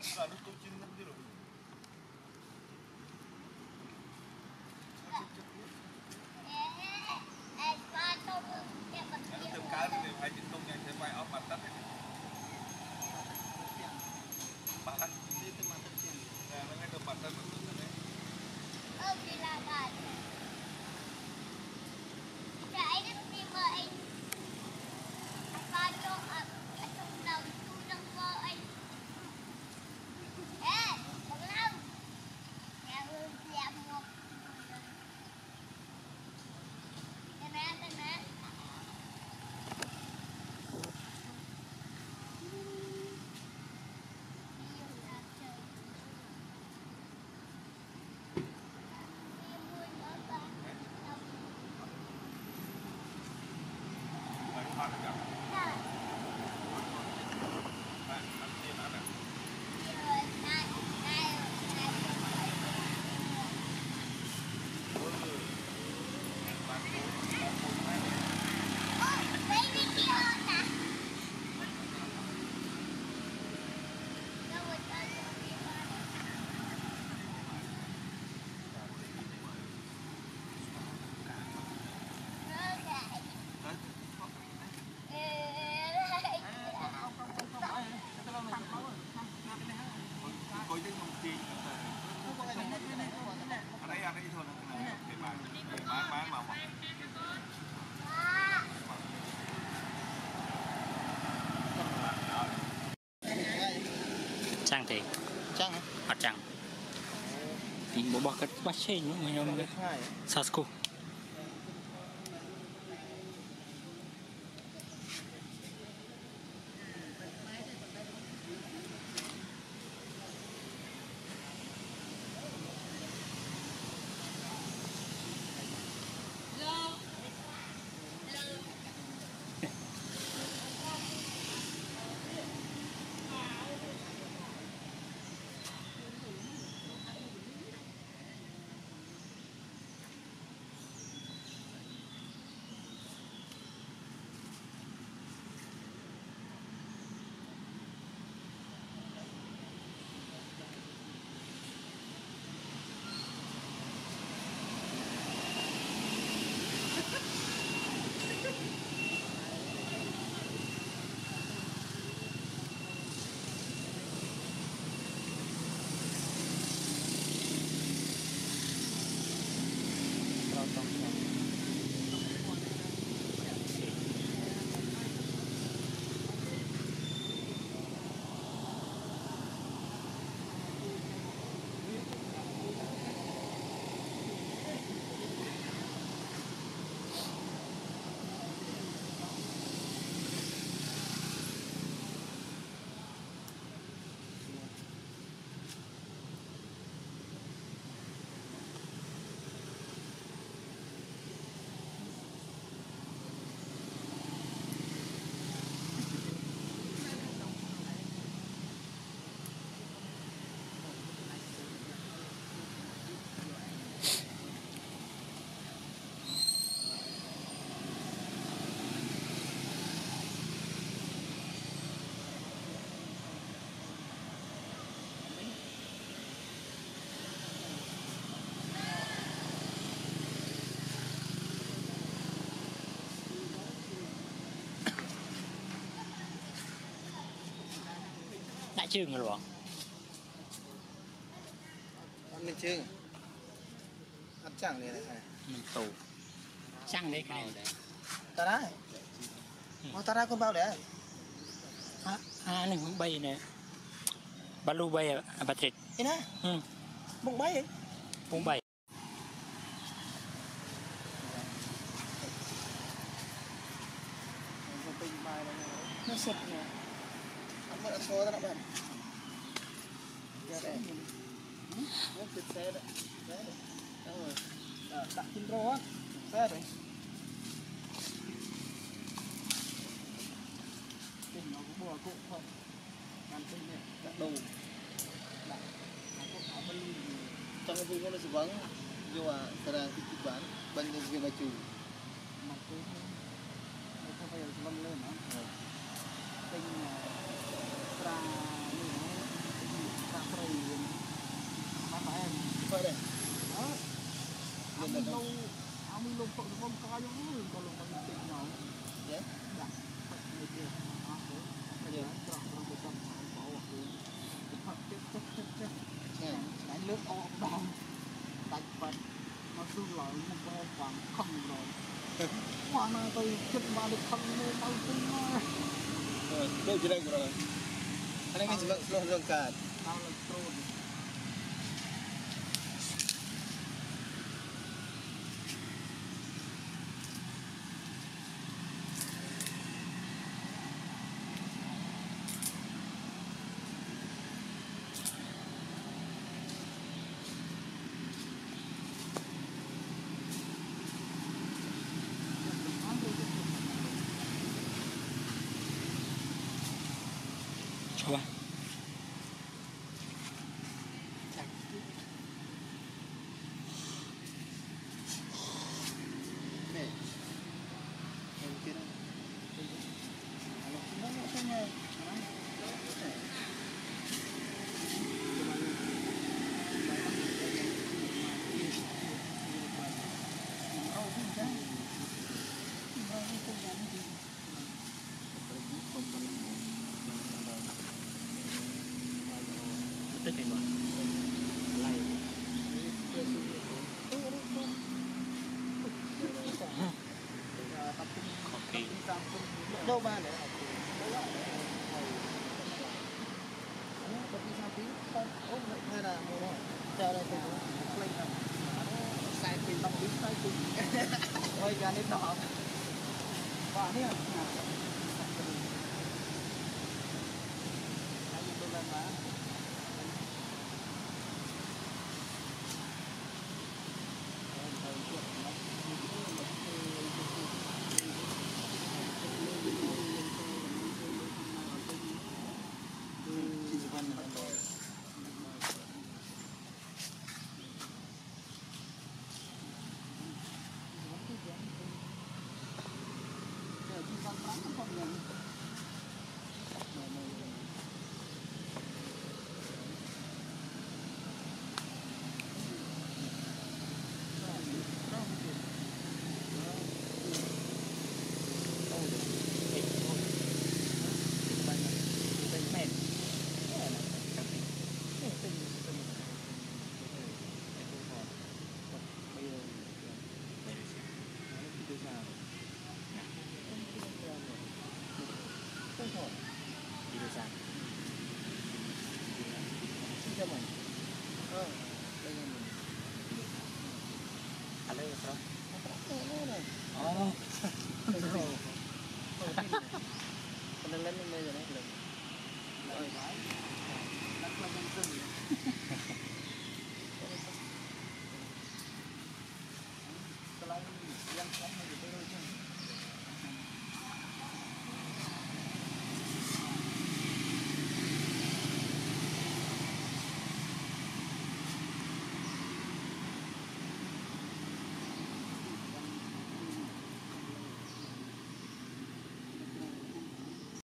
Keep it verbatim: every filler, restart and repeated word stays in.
Lalu tu cinta dia loh. Từ cá thì phải chỉnh tung nha, sẽ quay ốp mặt tắt này. Mặt tắt. Đi từ mặt tắt tiền. Nè, nó ngay từ mặt tắt mặt tắt đấy. Ơ, đi là bạn. Chạy đến đi mời anh. Anh ba cho ở trong đầu tu trong mơ anh. Ê, Bông Long. Nhà hương dẹp một. Đây nè, đây nè. Trang thì Trang hả? Mặt trăng thì bộ bọc cái bát xe nữa mình không biết Sasco đã chừng rồi bọn ăn mình chừng ăn chẳng này này mình tù trăng đấy cái này ta đã mà ta đã con bao đấy à à này cũng bay nè balu bay à Patrick thế nè ừ bụng bay ấy bụng bay nó sụp nè ăn mất số ra bạn ra đây nó thịt xe đấy đấy rồi đặt trên rô á xe đấy nó cũng bò cụ không làm tinh này đặt đồ đặt trong cái vùng nó sẽ vắng nhưng mà sekarang kita bán banyak juga baju maksudnya itu kayak sebelum lên đó tinh tra như nó mình lâu áo mình lâu phận không có giống còn là mình tiền nào đấy đặt người kia bây giờ cho nó một trăm bỏ hoặc chết chết chết chết đánh nước o đòn đánh vật nó cứ lợi một con khoảng không rồi qua na tôi chết ba được không mua bao tin mà đây chỉ đây rồi anh ấy chỉ lo lo lo cả tao là pro Coba. Nih, yang kira, kalau kita nggak sama, Tức thì mà lầy đâu ba nữa tapi sapi kan oh nggak ada mau cara itu play kan sai pin tông biến sai pin ôi cái này đỏ và này anh tôi lên mà đi ra xin chào mình ờ đây là mình à đây sao này oh còn lên lên đây rồi đấy lên rồi đặt lên nhân dân cái này yang sống hay gì tôi thôi chứ